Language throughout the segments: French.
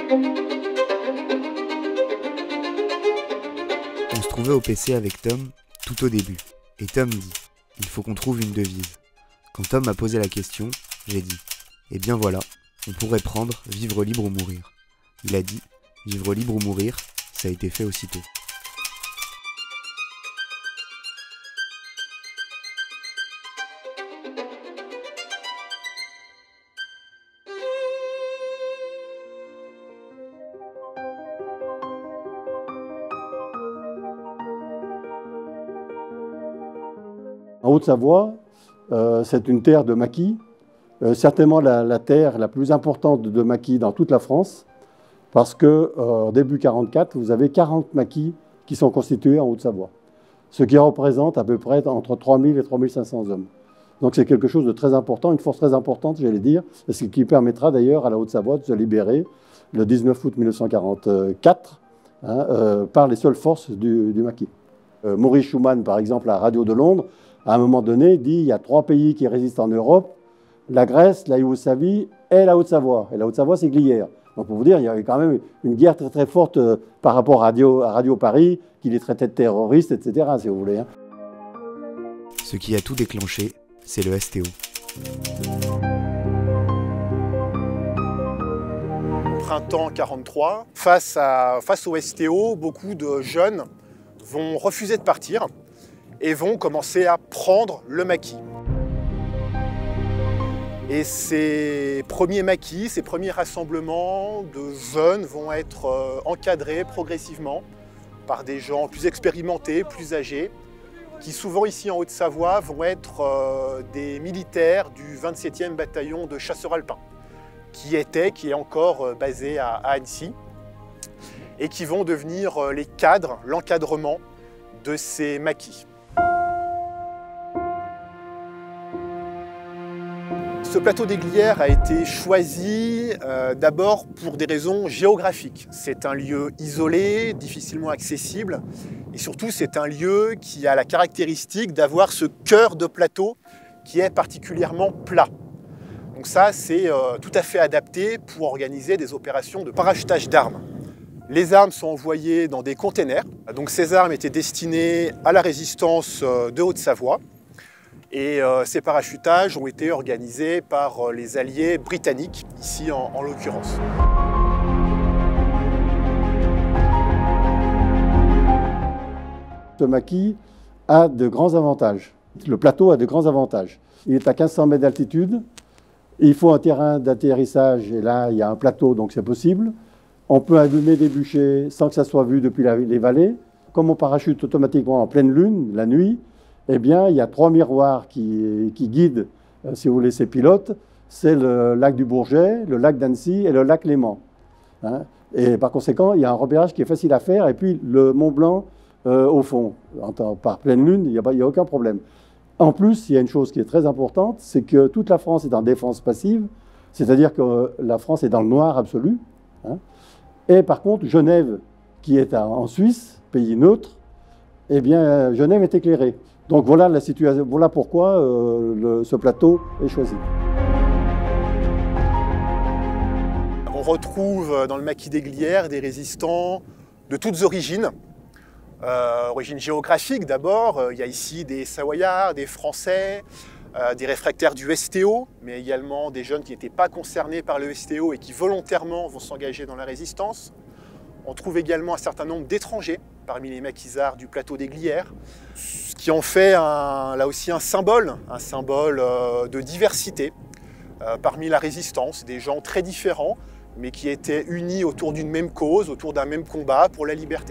On se trouvait au PC avec Tom tout au début, et Tom dit « Il faut qu'on trouve une devise ». Quand Tom m'a posé la question, j'ai dit « Eh bien voilà, on pourrait prendre « Vivre libre ou mourir ». Il a dit « Vivre libre ou mourir », ça a été fait aussitôt. En Haute-Savoie, c'est une terre de maquis, certainement la terre la plus importante de maquis dans toute la France, parce qu'au début 1944, vous avez 40 maquis qui sont constitués en Haute-Savoie, ce qui représente à peu près entre 3000 et 3500 hommes. Donc c'est quelque chose de très important, une force très importante, j'allais dire, ce qui permettra d'ailleurs à la Haute-Savoie de se libérer le 19 août 1944 par les seules forces du maquis. Maurice Schumann, par exemple, à la radio de Londres, à un moment donné, dit il y a 3 pays qui résistent en Europe, la Grèce, la Yougoslavie et la Haute-Savoie. Et la Haute-Savoie, c'est Glières. Donc pour vous dire, il y avait quand même une guerre très très forte par rapport à Radio Paris, qui les traitait de terroristes, etc., si vous voulez. Ce qui a tout déclenché, c'est le STO. Printemps 1943, face au STO, beaucoup de jeunes vont refuser de partir et vont commencer à prendre le maquis. Et ces premiers maquis, ces premiers rassemblements de jeunes vont être encadrés progressivement par des gens plus expérimentés, plus âgés, qui souvent ici en Haute-Savoie vont être des militaires du 27e bataillon de chasseurs alpins, qui est encore basé à Annecy, et qui vont devenir les cadres, l'encadrement de ces maquis. Ce plateau des Glières a été choisi d'abord pour des raisons géographiques. C'est un lieu isolé, difficilement accessible, et surtout c'est un lieu qui a la caractéristique d'avoir ce cœur de plateau qui est particulièrement plat. Donc ça, c'est tout à fait adapté pour organiser des opérations de parachutage d'armes. Les armes sont envoyées dans des containers. Donc ces armes étaient destinées à la résistance de Haute-Savoie. Et ces parachutages ont été organisés par les alliés britanniques, ici en l'occurrence. Ce maquis a de grands avantages. Le plateau a de grands avantages. Il est à 1500 mètres d'altitude. Il faut un terrain d'atterrissage et là, il y a un plateau, donc c'est possible. On peut allumer des bûchers sans que ça soit vu depuis les vallées. Comme on parachute automatiquement en pleine lune, la nuit, eh bien, il y a 3 miroirs qui guident, si vous voulez, ces pilotes. C'est le lac du Bourget, le lac d'Annecy et le lac Léman. Et par conséquent, il y a un repérage qui est facile à faire. Et puis, le Mont Blanc, au fond, par pleine lune, il n'y a aucun problème. En plus, il y a une chose qui est très importante, c'est que toute la France est en défense passive, c'est-à-dire que la France est dans le noir absolu. Et par contre, Genève, qui est en Suisse, pays neutre, eh bien, Genève est éclairée. Donc voilà la situation, voilà pourquoi ce plateau est choisi. On retrouve dans le maquis des Glières des résistants de toutes origines. Origine géographique d'abord, il y a ici des Savoyards, des Français, des réfractaires du STO, mais également des jeunes qui n'étaient pas concernés par le STO et qui volontairement vont s'engager dans la résistance. On trouve également un certain nombre d'étrangers parmi les maquisards du plateau des Glières, ce qui en fait là aussi un symbole de diversité parmi la résistance, des gens très différents, mais qui étaient unis autour d'une même cause, autour d'un même combat pour la liberté.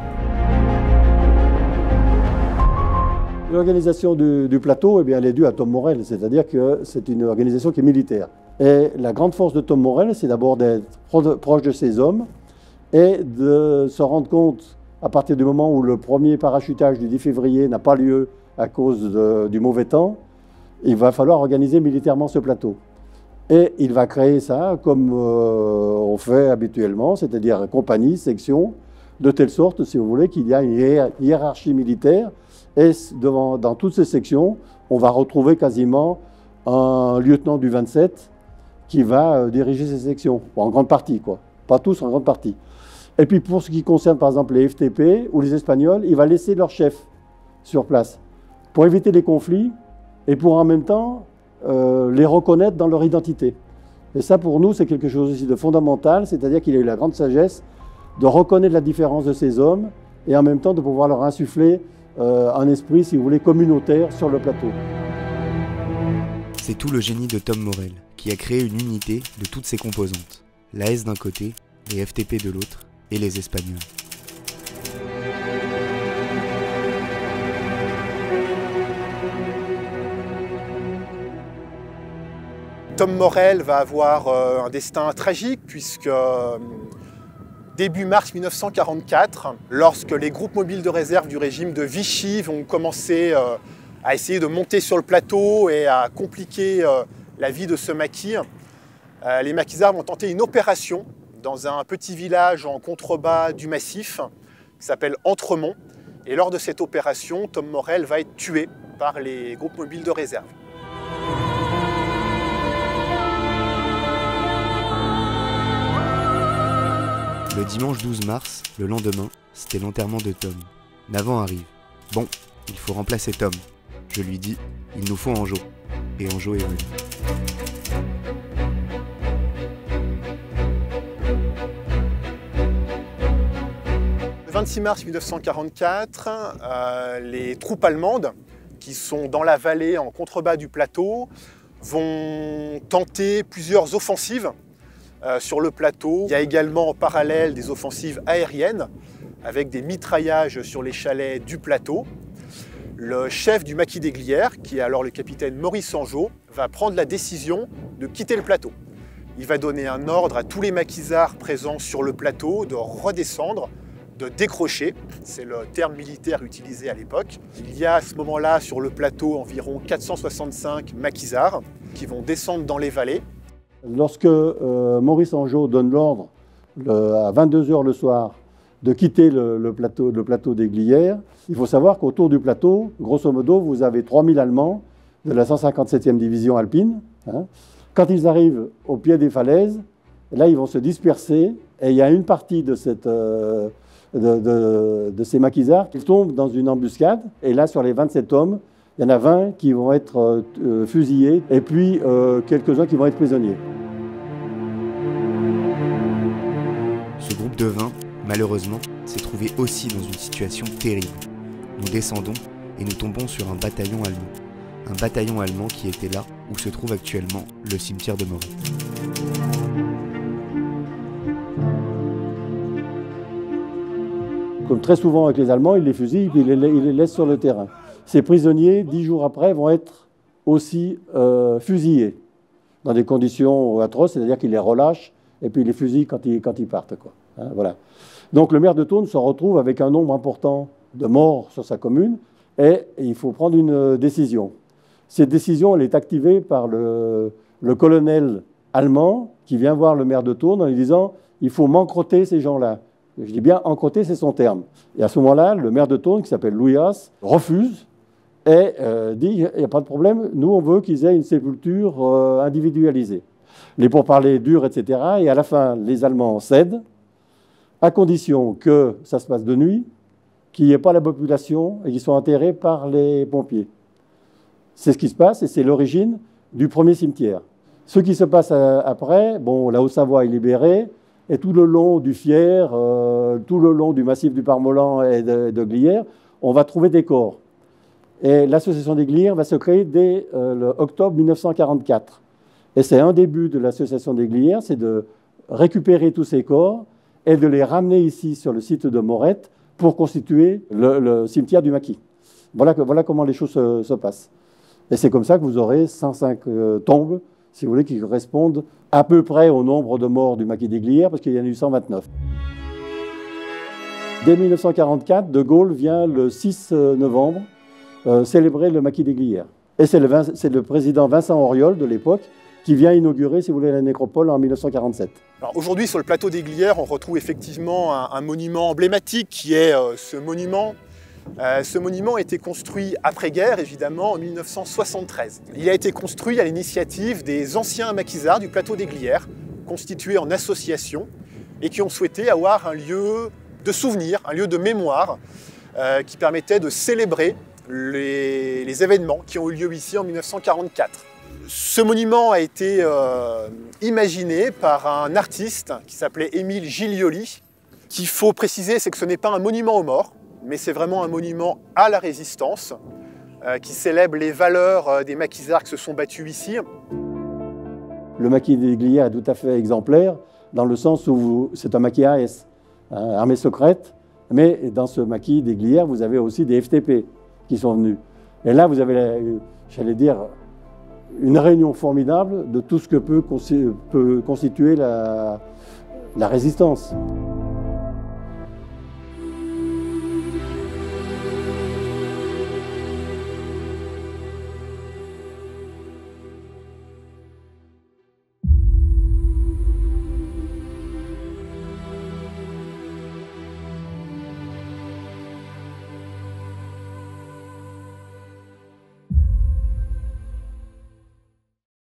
L'organisation du plateau, eh bien, elle est due à Tom Morel, c'est-à-dire que c'est une organisation qui est militaire. Et la grande force de Tom Morel, c'est d'abord d'être proche de ses hommes et de se rendre compte, à partir du moment où le premier parachutage du 10 février n'a pas lieu à cause du mauvais temps, il va falloir organiser militairement ce plateau. Et il va créer ça comme on fait habituellement, c'est-à-dire compagnie, section, de telle sorte, si vous voulez, qu'il y a une hiérarchie militaire. Et dans toutes ces sections, on va retrouver quasiment un lieutenant du 27 qui va diriger ces sections, en grande partie, quoi. pas tous, en grande partie. Et puis pour ce qui concerne par exemple les FTP ou les Espagnols, il va laisser leur chef sur place pour éviter les conflits et pour en même temps les reconnaître dans leur identité. Et ça pour nous c'est quelque chose aussi de fondamental, c'est-à-dire qu'il a eu la grande sagesse de reconnaître la différence de ces hommes et en même temps de pouvoir leur insuffler un esprit, si vous voulez, communautaire sur le plateau. C'est tout le génie de Tom Morel, qui a créé une unité de toutes ses composantes. L'AS d'un côté, les FTP de l'autre, et les Espagnols. Tom Morel va avoir un destin tragique puisque début mars 1944, lorsque les groupes mobiles de réserve du régime de Vichy vont commencer à essayer de monter sur le plateau et à compliquer la vie de ce maquis, les maquisards vont tenter une opération dans un petit village en contrebas du massif qui s'appelle Entremont. Et lors de cette opération, Tom Morel va être tué par les groupes mobiles de réserve. Le dimanche 12 mars, le lendemain, c'était l'enterrement de Tom. Navant arrive. Bon, il faut remplacer Tom. Je lui dis, il nous faut Anjo. Et Anjo est venu. Le 26 mars 1944, les troupes allemandes, qui sont dans la vallée en contrebas du plateau, vont tenter plusieurs offensives sur le plateau. Il y a également en parallèle des offensives aériennes avec des mitraillages sur les chalets du plateau. Le chef du maquis des Glières, qui est alors le capitaine Maurice Angeot, va prendre la décision de quitter le plateau. Il va donner un ordre à tous les maquisards présents sur le plateau de redescendre, de décrocher, c'est le terme militaire utilisé à l'époque. Il y a à ce moment-là sur le plateau environ 465 maquisards qui vont descendre dans les vallées. Lorsque Maurice Angeot donne l'ordre à 22 h le soir de quitter le plateau des Glières, il faut savoir qu'autour du plateau, grosso modo, vous avez 3000 Allemands de la 157e division alpine. Quand ils arrivent au pied des falaises, là, ils vont se disperser et il y a une partie de ces maquisards qui tombent dans une embuscade. Et là, sur les 27 hommes, il y en a 20 qui vont être fusillés et puis quelques-uns qui vont être prisonniers. Ce groupe de 20, malheureusement, s'est trouvé aussi dans une situation terrible. Nous descendons et nous tombons sur un bataillon allemand. Un bataillon allemand qui était là où se trouve actuellement le cimetière de Morette. Comme très souvent avec les Allemands, ils les fusillent et ils les laissent sur le terrain. Ces prisonniers, 10 jours après, vont être aussi fusillés dans des conditions atroces, c'est-à-dire qu'ils les relâchent et puis ils les fusillent quand ils partent, quoi. Voilà. Donc le maire de Thônes se retrouve avec un nombre important de morts sur sa commune et il faut prendre une décision. Cette décision, elle est activée par le colonel allemand qui vient voir le maire de Thônes en lui disant « il faut m'encroter ces gens-là ». Je dis bien « encroter », c'est son terme. Et à ce moment-là, le maire de Thônes, qui s'appelle Louis Haas, refuse et dit « il n'y a pas de problème, nous on veut qu'ils aient une sépulture individualisée ». Les pourparlers durent, etc. Et à la fin, les Allemands cèdent, à condition que ça se passe de nuit, qu'il n'y ait pas la population et qu'ils soient enterrés par les pompiers. C'est ce qui se passe et c'est l'origine du premier cimetière. Ce qui se passe après, bon, la Haute-Savoie est libérée et tout le long du Fier, tout le long du massif du Parmolan et de Glières, on va trouver des corps. Et l'association des Glières va se créer dès octobre 1944. Et c'est un des buts de l'association des Glières, c'est de récupérer tous ces corps et de les ramener ici sur le site de Morette pour constituer le cimetière du maquis. Voilà comment les choses se passent. Et c'est comme ça que vous aurez 105 tombes, si vous voulez, qui correspondent à peu près au nombre de morts du maquis des Glières, parce qu'il y en a eu 129. Dès 1944, De Gaulle vient le 6 novembre célébrer le maquis des Glières. Et c'est le président Vincent Auriol de l'époque qui vient inaugurer, si vous voulez, la nécropole en 1947. Aujourd'hui, sur le plateau des Glières, on retrouve effectivement un monument emblématique qui est ce monument. Ce monument a été construit après-guerre, évidemment, en 1973. Il a été construit à l'initiative des anciens maquisards du plateau des Glières, constitués en association, et qui ont souhaité avoir un lieu de souvenir, un lieu de mémoire qui permettait de célébrer les événements qui ont eu lieu ici en 1944. Ce monument a été imaginé par un artiste qui s'appelait Émile Gilioli. Ce qu'il faut préciser, c'est que ce n'est pas un monument aux morts, mais c'est vraiment un monument à la résistance qui célèbre les valeurs des maquisards qui se sont battus ici. Le maquis des Glières est tout à fait exemplaire dans le sens où c'est un maquis AS, armée secrète, mais dans ce maquis des Glières, vous avez aussi des FTP qui sont venus. Et là, vous avez, j'allais dire, une réunion formidable de tout ce que peut constituer la résistance.